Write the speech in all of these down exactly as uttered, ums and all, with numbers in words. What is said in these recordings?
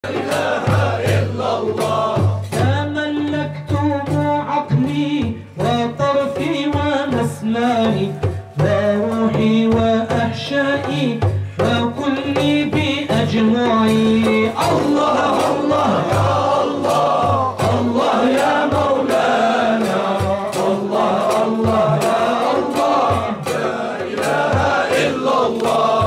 إله إلا الله. تملكت عقلي وطرفي ومسمعي وروحي وأحشائي وكلي بأجمعي. الله الله يا الله، الله يا مولانا، الله الله يا الله، لا إله إلا الله.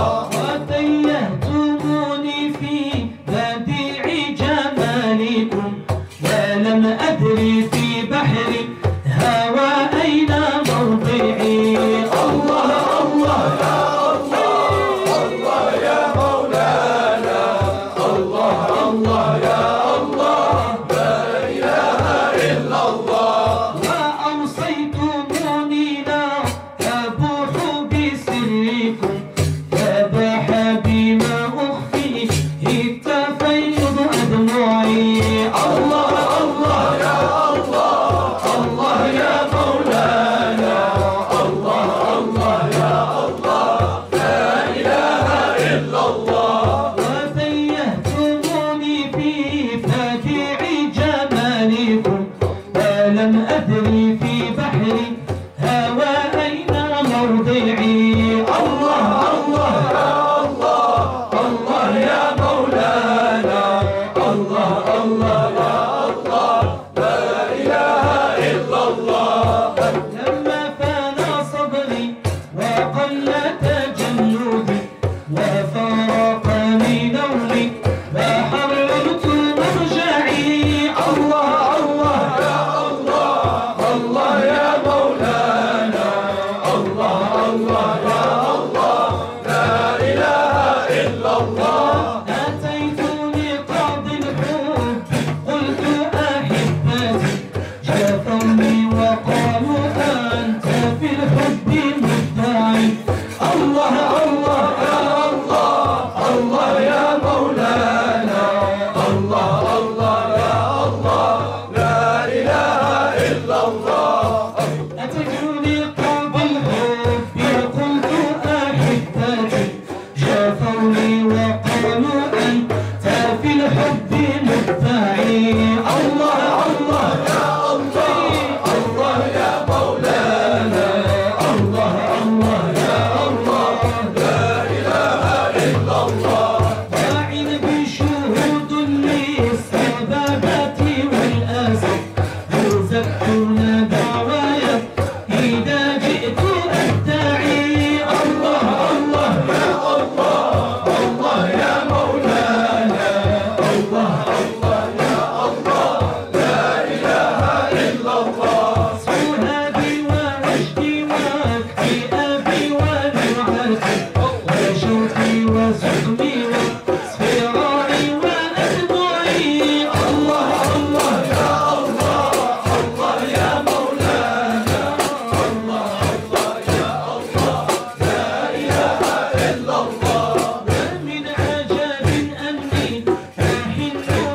وتيهتموني في بديع جمالكم ولم أدري في بحر هوى أين موضعي. الله الله يا الله، الله يا مولانا، الله الله يا الله، لا إله إلا الله. وأوصيتموني لا أبوح بسركم فباح بما أخفيه التفيض أدمعي. الله الله يا الله، الله يا مولانا، الله الله يا الله، لا إله إلا الله. وتيهتموني في فديع جمالكم ولم أدري في بحر هوى أين موضعي. الله الله يا الله، الله يا مولانا، الله الله يا الله، لا إله إلا الله. لما فانا صبري وقل تجنبي وفارقني نومي وحررت مرجعي. الله الله يا الله، الله يا مولانا، الله الله يا الله، لا إله إلا الله. أتيتني قاضي الحب قلت أحبتي جافوني وقالوا أنت في الحب مدعي. الله الله يا الله، الله يا مولانا، الله الله يا الله، لا إله إلا الله. أتيتني قاضي الحب قلت أحبتي جافوني وقالوا أنت في الحب مدعي. الله الله يا الله، الله يا مولانا، الله الله يا الله، لا إله إلا الله. وعن بشهود للسبابة والأسد يزكون دعوايا إذا جئت أدعي. الله الله يا الله، الله يا مولانا، الله الله يا الله، لا إله إلا الله. سهادي ووجدي واكتئابي ونوعتي وشوقي وسقمي واصفراري وأدمعي. الله الله يا الله، الله يا مولانا، الله الله يا الله، لا إله إلا الله. من عجب أني أحن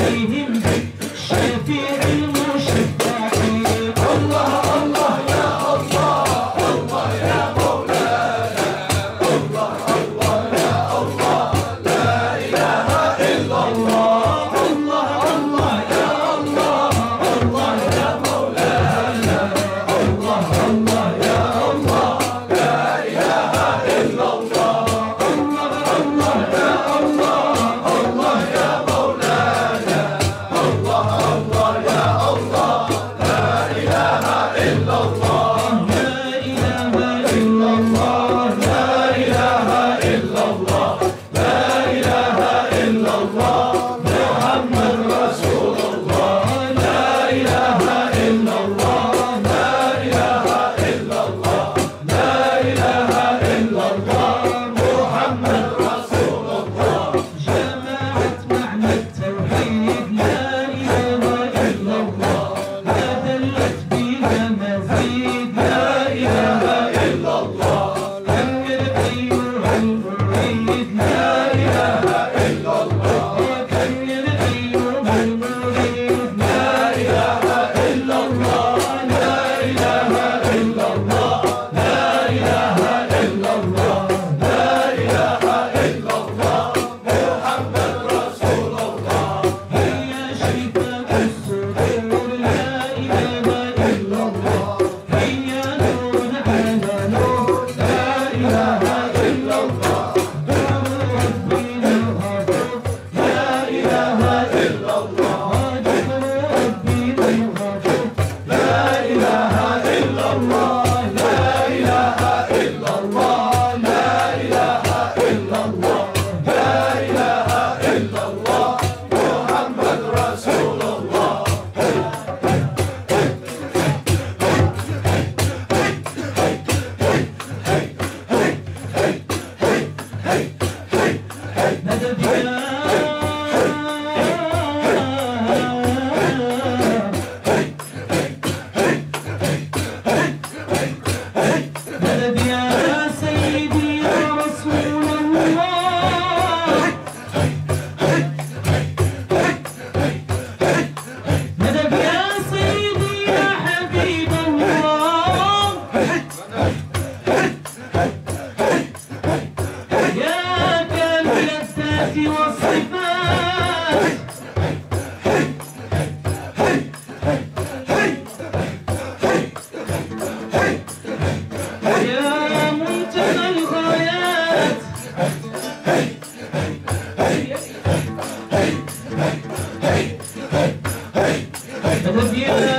عليهم بالشفيع المشفع الله الله يا الله الله يا مولانا الله الله يا الله لا إله إلا الله الله الله يا الله الله يا مولانا الله الله يا الله لا إله إلا الله الله الله يا الله الله يا مولانا الله الله يا الله لا إله إلا الله لا إله إلا الله لا إله إلا الله لا إله إلا الله محمد رسول الله لا إله إلا الله لا إله إلا الله لا إله إلا الله محمد رسول الله جمعت معنى التوحيد لا إله إلا الله ما دلت بها مزيد لا إله إلا الله كبر أيها المريد لا إله إلا الله كبر أيها المريد لا إله إلا الله لا إله إلا الله لا إله إلا الله لا إله إلا الله محمد رسول الله هيا شفاء الصدور لا إله إلا الله هيا نور على نور لا إله إلا الله ربنا الهدى لا إله إلا الله ربنا الهدى لا إله إلا الله لا إله إلا الله لا إله إلا الله لا إله إلا الله محمد رسول الله مدد مدد يا سيدي يا رسول الله مدد يا سيدي يا حبيب الله يا كامل الذات والصفات يا منتهى الغايات مدد يا